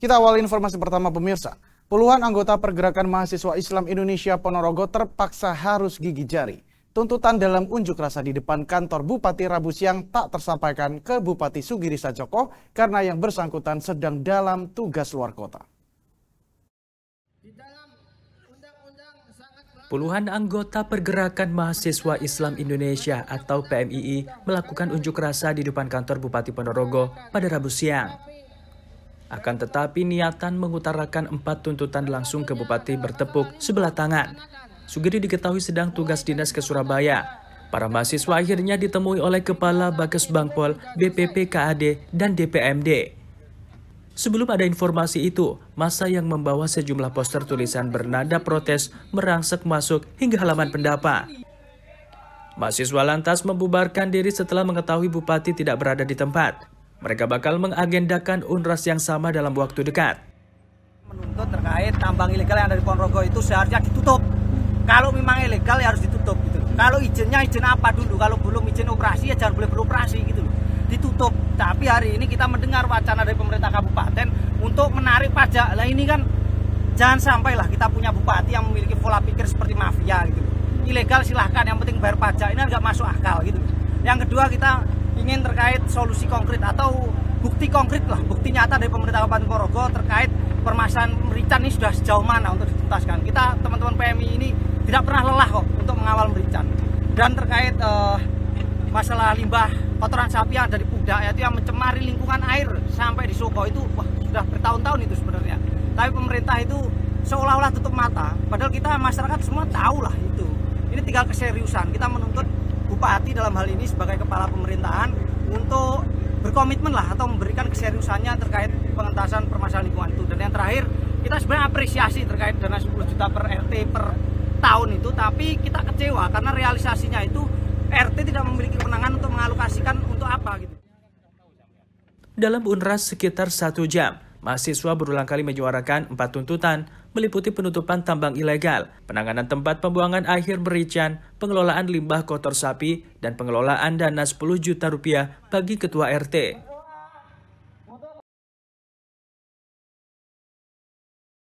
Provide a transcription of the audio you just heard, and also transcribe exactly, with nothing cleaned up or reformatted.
Kita awal informasi pertama pemirsa. Puluhan anggota Pergerakan Mahasiswa Islam Indonesia Ponorogo terpaksa harus gigit jari. Tuntutan dalam unjuk rasa di depan kantor Bupati Rabu siang tak tersampaikan ke Bupati Sugiri Sajoko karena yang bersangkutan sedang dalam tugas luar kota. Puluhan anggota Pergerakan Mahasiswa Islam Indonesia atau P M I I melakukan unjuk rasa di depan kantor Bupati Ponorogo pada Rabu siang. Akan tetapi niatan mengutarakan empat tuntutan langsung ke Bupati bertepuk sebelah tangan. Sugiri diketahui sedang tugas dinas ke Surabaya. Para mahasiswa akhirnya ditemui oleh Kepala Bages Bangpol, B P P K A D, dan D P M D. Sebelum ada informasi itu, massa yang membawa sejumlah poster tulisan bernada protes merangsek masuk hingga halaman pendapat. Mahasiswa lantas membubarkan diri setelah mengetahui Bupati tidak berada di tempat. Mereka bakal mengagendakan unras yang sama dalam waktu dekat. Menuntut terkait tambang ilegal yang ada di Ponorogo itu seharusnya ditutup. Kalau memang ilegal ya harus ditutup gitu. Kalau izinnya izin apa dulu? Kalau belum izin operasi ya jangan boleh beroperasi gitu loh. Ditutup. Tapi hari ini kita mendengar wacana dari pemerintah kabupaten untuk menarik pajak. Lah ini kan jangan sampailah kita punya bupati yang memiliki pola pikir seperti mafia gitu loh. Ilegal silahkan, yang penting bayar pajak. Ini nggak masuk akal gitu loh. Yang kedua, kita ingin terkait solusi konkret atau bukti konkret lah, bukti nyata dari pemerintah Kabupaten Ponorogo terkait permasalahan merican ini sudah sejauh mana untuk dituntaskan. Kita teman-teman P M I ini tidak pernah lelah kok untuk mengawal merican. Dan terkait uh, masalah limbah kotoran sapi yang dari Pudak, yaitu yang mencemari lingkungan air sampai di Soko itu wah, sudah bertahun-tahun itu sebenarnya. Tapi pemerintah itu seolah-olah tutup mata, padahal kita masyarakat semua tahu lah itu. Ini tinggal keseriusan. Kita menuntut Bupati dalam hal ini sebagai kepala pemerintahan untuk berkomitmen lah atau memberikan keseriusannya terkait pengentasan permasalahan lingkungan itu. Dan yang terakhir, kita sebenarnya apresiasi terkait dana sepuluh juta per R T per tahun itu, tapi kita kecewa karena realisasinya itu R T tidak memiliki kewenangan untuk mengalokasikan untuk apa gitu. Dalam unras sekitar satu jam, mahasiswa berulang kali menyuarakan empat tuntutan, meliputi penutupan tambang ilegal, penanganan tempat pembuangan akhir merican, pengelolaan limbah kotor sapi, dan pengelolaan dana sepuluh juta rupiah bagi ketua R T.